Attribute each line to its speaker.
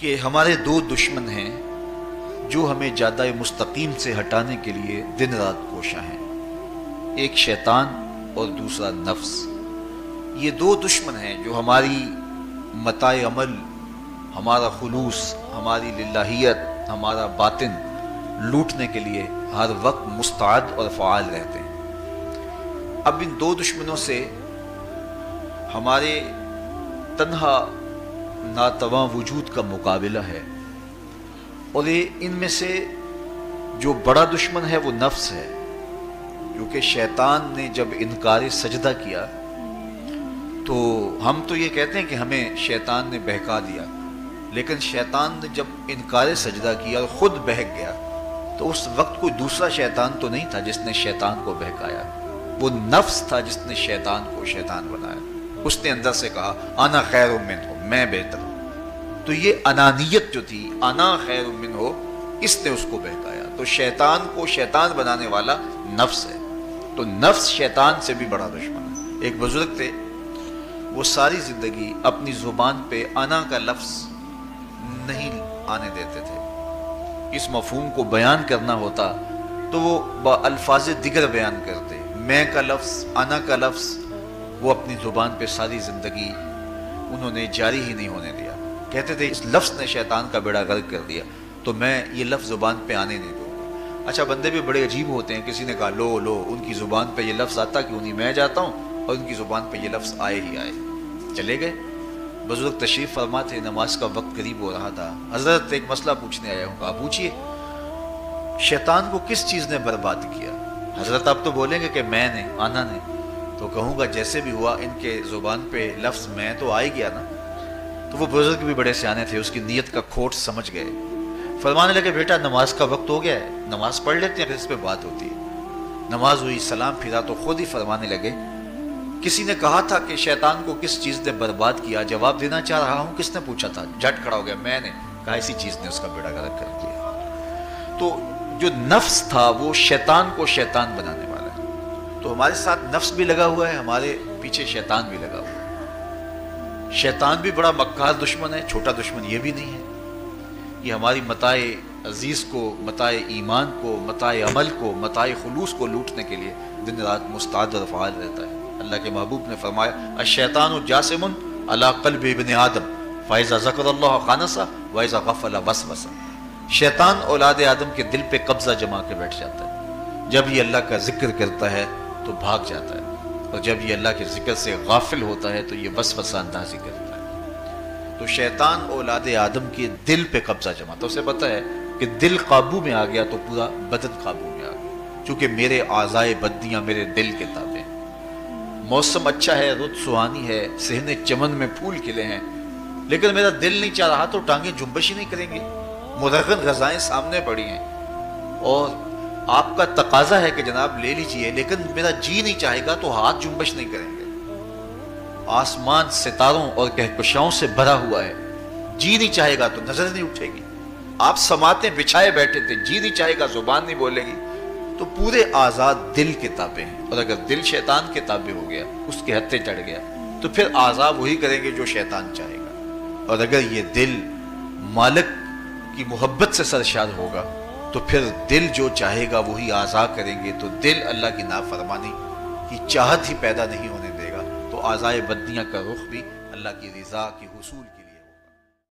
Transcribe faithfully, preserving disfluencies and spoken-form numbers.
Speaker 1: कि हमारे दो दुश्मन हैं जो हमें ज़्यादा मुस्तकीम से हटाने के लिए दिन रात कोशा हैं। एक शैतान और दूसरा नफ्स। ये दो दुश्मन हैं जो हमारी मताए अमल, हमारा खुलूस, हमारी लिल्लाहियत, हमारा बातिन लूटने के लिए हर वक्त मुस्तआद और फ़आल रहते हैं। अब इन दो दुश्मनों से हमारे तन्हा नातवा वजूद का मुकाबला है, और ये इनमें से जो बड़ा दुश्मन है वो नफ्स है, क्योंकि शैतान ने जब इनकार सजदा किया तो हम तो ये कहते हैं कि हमें शैतान ने बहका दिया, लेकिन शैतान ने जब इनकार सजदा किया और ख़ुद बहक गया तो उस वक्त कोई दूसरा शैतान तो नहीं था जिसने शैतान को बहकाया, वो नफ्स था जिसने शैतान को शैतान बनाया। उसने अंदर से कहा आना खैरुम मिन्हु, मैं बेहतर हूं। तो ये अनानियत जो थी, आना खैरुम मिन्हु, इसने उसको बहकाया। तो शैतान को शैतान बनाने वाला नफ्स है। तो नफ्स शैतान से भी बड़ा दुश्मन है। एक बुजुर्ग थे, वो सारी जिंदगी अपनी जुबान पे आना का लफ्ज नहीं आने देते थे। इस मफहूम को बयान करना होता तो वो अल्फाज दिगर बयान करते। मैं का लफ्ज, आना का लफ्ज वो अपनी जुबान पे सारी जिंदगी उन्होंने जारी ही नहीं होने दिया। कहते थे इस लफ्ज ने शैतान का बेड़ा गर्क कर दिया, तो मैं ये लफ्ज जुबान पे आने नहीं दूंगा। अच्छा, बंदे भी बड़े अजीब होते हैं। किसी ने कहा लो लो, उनकी जुबान पे ये लफ्ज आता क्यों नहीं, मैं जाता हूँ और उनकी जुबान पे ये लफ्ज आए ही आए। चले गए। बुजुर्ग तशरीफ फरमा थे, नमाज का वक्त करीब हो रहा था। हजरत एक मसला पूछने आया हूँ। कहा पूछिए, शैतान को किस चीज ने बर्बाद किया? हजरत आप तो बोलेंगे कि मैंने, आना ने। तो कहूँगा जैसे भी हुआ, इनके जुबान पे लफ्ज मैं तो आ ही गया ना। तो वो बुजुर्ग भी बड़े सियाने थे, उसकी नीयत का खोट समझ गए। फरमाने लगे बेटा नमाज का वक्त हो गया है, नमाज पढ़ लेते हैं, फिर इस पे बात होती है। नमाज हुई, सलाम फिरा तो खुद ही फरमाने लगे किसी ने कहा था कि शैतान को किस चीज ने बर्बाद किया? जवाब देना चाह रहा हूं, किसने पूछा था? झट खड़ा हो गया, मैंने। कहा इसी चीज ने उसका बेड़ा गर्क कर दिया। तो जो नफ्स था वो शैतान को शैतान बनाने वाला है। तो हमारे साथ नफ्स भी लगा हुआ है, हमारे पीछे शैतान भी लगा हुआ है। शैतान भी बड़ा मक्कार दुश्मन है, छोटा दुश्मन ये भी नहीं है। ये हमारी मताए अजीज को, मताए ईमान को, मताए अमल को, मताए खुलूस को लूटने के लिए दिन रात मुस्ताद और फ़आल रहता है। अल्लाह के महबूब ने फरमाया अश-शैतानु जासिमुन अला क़ल्बि इब्न आदम फ़इज़ा ज़करल्लाह ख़ानसा व इज़ा ग़फ़ला वसवसा। शैतान औलाद आदम के दिल पे कब्जा जमा के बैठ जाता है। जब ये अल्लाह का जिक्र करता है तो भाग जाता है, और जब ये अल्लाह के जिक्र से गाफिल होता है तो ये वसवसा अंदाज़ी करता है। तो शैतान औलाद आदम के दिल पे कब्जा जमा, तो उसे पता है कि दिल काबू में आ गया तो पूरा बदन काबू में आ गया, क्योंकि मेरे आज़ाए बद्दियाँ मेरे दिल के ताबे। मौसम अच्छा है, रुत सुहानी है, सहने चमन में फूल खिले हैं, लेकिन मेरा दिल नहीं चाह रहा तो टांगे जुम्बश ही नहीं करेंगे। मुरगन गजाएं सामने पड़ी हैं और आपका तकाजा है कि जनाब ले लीजिए, लेकिन मेरा जी नहीं चाहेगा तो हाथ जुम्बश नहीं करेंगे। आसमान सितारों और कहकशाओं से भरा हुआ है, जी नहीं चाहेगा तो नजर नहीं उठेगी। आप समातें बिछाए बैठे थे, जी नहीं चाहेगा, जुबान नहीं बोलेगी। तो पूरे आजाद दिल के ताबे हैं, और अगर दिल शैतान के ताबे हो गया, उसके हत्थे चढ़ गया, तो फिर आजाद वही करेंगे जो शैतान चाहेगा। और अगर ये दिल मालिक की मोहब्बत से सरशार होगा तो फिर दिल जो चाहेगा वही आज़ा करेंगे। तो दिल अल्लाह की नाफरमानी की चाहत ही पैदा नहीं होने देगा, तो आज़ाए बद्दियाँ का रुख भी अल्लाह की रिज़ा की हुसूल की